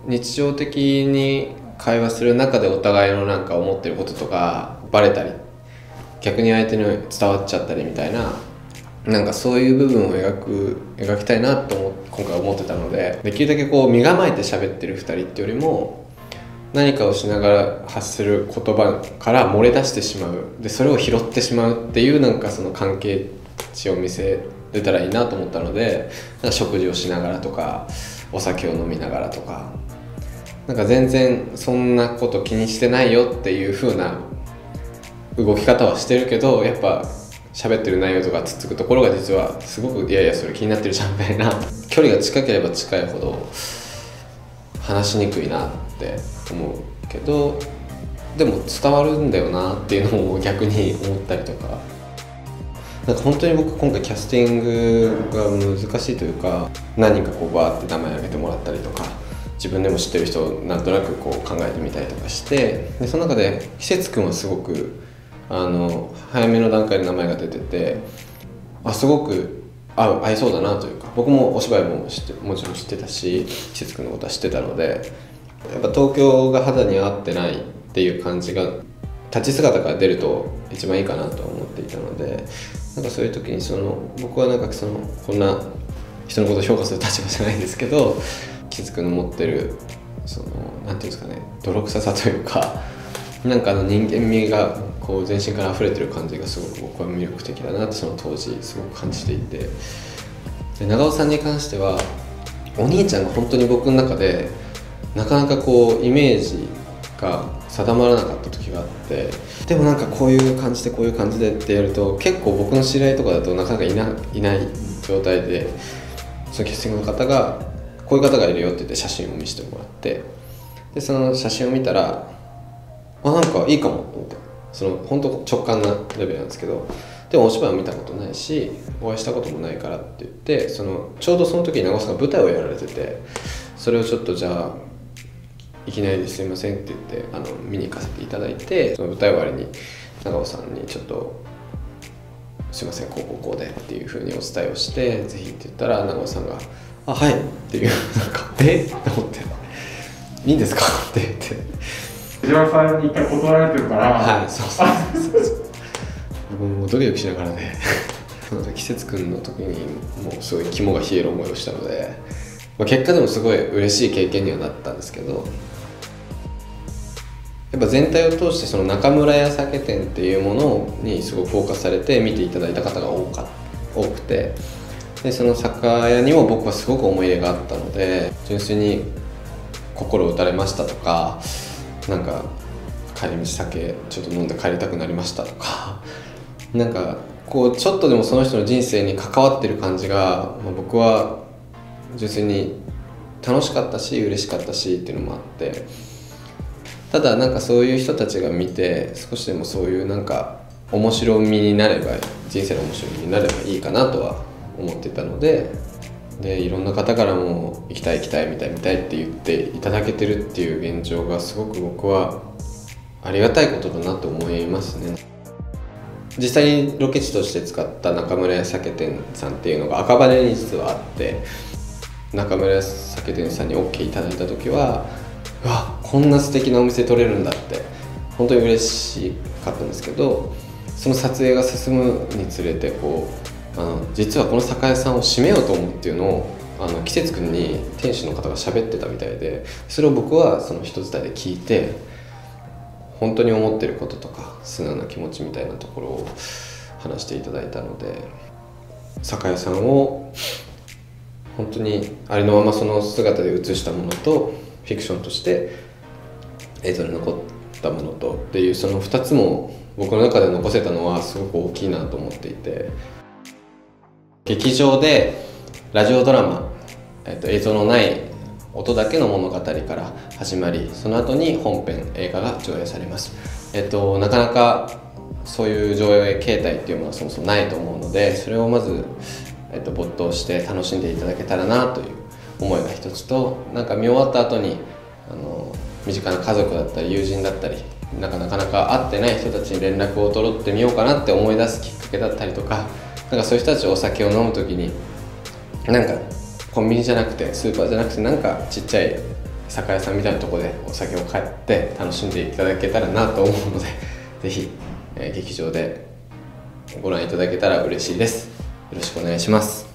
日常的に会話する中でお互いのなんか思ってることとかバレたり、逆に相手に伝わっちゃったりみたいな、なんかそういう部分を描きたいなと今回思ってたので、できるだけこう身構えて喋ってる2人ってよりも、何かをしながら発する言葉から漏れ出してしまう、でそれを拾ってしまうっていう、なんかその関係値を見せれたらいいなと思ったので、なんか食事をしながらとかお酒を飲みながらとか、なんか全然そんなこと気にしてないよっていう風な動き方はしてるけど、やっぱ喋ってる内容とかつっつくところが実はすごくいやいやそれ気になってるじゃんみたいな、距離が近ければ近いほど話しにくいなって思うけど、でも伝わるんだよなっていうのを逆に思ったりとか、なんか本当に僕今回キャスティングが難しいというか、何人かこうバーって名前挙げてもらったりとか、自分でも知ってる人をなんとなくこう考えてみたりとかして、でその中で季節くんはすごく早めの段階で名前が出てて、すごく合いそうだなというか、僕もお芝居ももちろん知ってたし、季節くんのことは知ってたので、やっぱ東京が肌に合ってないっていう感じが立ち姿から出ると一番いいかなと思っていたので、なんかそういう時に僕はなんかこんな人のことを評価する立場じゃないんですけど、季節くんの持ってるなんていうんですかね、泥臭さというか、なんか人間味がこう全身から溢れてる感じがすごく僕は魅力的だなってその当時すごく感じていて、で長尾さんに関してはお兄ちゃんが本当に僕の中でなかなかこうイメージが定まらなかった時があって、でもなんかこういう感じでこういう感じでってやると、結構僕の知り合いとかだとなかなかいない状態で、そのキャスティングの方がこういう方がいるよって言って写真を見せてもらって、でその写真を見たらなんかいいかもと思って、本当直感なレベルなんですけど、でもお芝居を見たことないしお会いしたこともないからって言って、ちょうどその時に長尾さんが舞台をやられてて、それをちょっとじゃあいきなりですいませんって言って見に行かせていただいて、その舞台終わりに長尾さんにちょっとすいませんこうでっていうふうにお伝えをして、ぜひって言ったら長尾さんがはいっていう、なんかと思っていいんですかって言って、 藤原さんに一回断られてるから、 はい、そう僕もドキドキしながらね季節くんの時にもうすごい肝が冷える思いをしたので、結果でもすごい嬉しい経験にはなったんですけど、やっぱ全体を通してその中村屋酒店っていうものにすごくフォーカスされて見ていただいた方が多くて、でその酒屋にも僕はすごく思い入れがあったので、純粋に心打たれましたとか、なんか帰り道酒ちょっと飲んで帰りたくなりましたとか、なんかこうちょっとでもその人の人生に関わってる感じが、僕は純粋に楽しかったし嬉しかったしっていうのもあって、ただなんかそういう人たちが見て少しでもそういうなんか面白みになれば、人生の面白みになればいいかなとは思ってたので、いろんな方からも行きたい見たいって言っていただけてるっていう現状がすごく僕はありがたいことだなと思いますね。実際にロケ地として使った中村屋酒店さんっていうのが赤羽に実はあって、中村屋酒店さんに OK いただいた時は、うわこんな素敵なお店取れるんだって本当に嬉しかったんですけど、その撮影が進むにつれて実はこの酒屋さんを閉めようと思うっていうのを季節くんに店主の方が喋ってたみたいで、それを僕はその人伝いで聞いて、本当に思ってることとか素直な気持ちみたいなところを話していただいたので、酒屋さんを本当にありのままその姿で写したものとフィクションとして映像に残ったものとっていう、その2つも僕の中で残せたのはすごく大きいなと思っていて、劇場でラジオドラマ、映像のない音だけの物語から始まり、その後に本編映画が上映されます。なかなかそういう上映形態っていうものはそもそもないと思うので、それをまず、没頭して楽しんでいただけたらなという思いが一つと、なんか見終わった後に身近な家族だったり友人だったり、なかなか会ってない人たちに連絡を取ってみようかなって思い出すきっかけだったりとか、なんかそういう人たちお酒を飲む時になんかコンビニじゃなくてスーパーじゃなくてなんかちっちゃい酒屋さんみたいなところでお酒を買って楽しんでいただけたらなと思うので、ぜひ、劇場でご覧いただけたら嬉しいです。よろしくお願いします。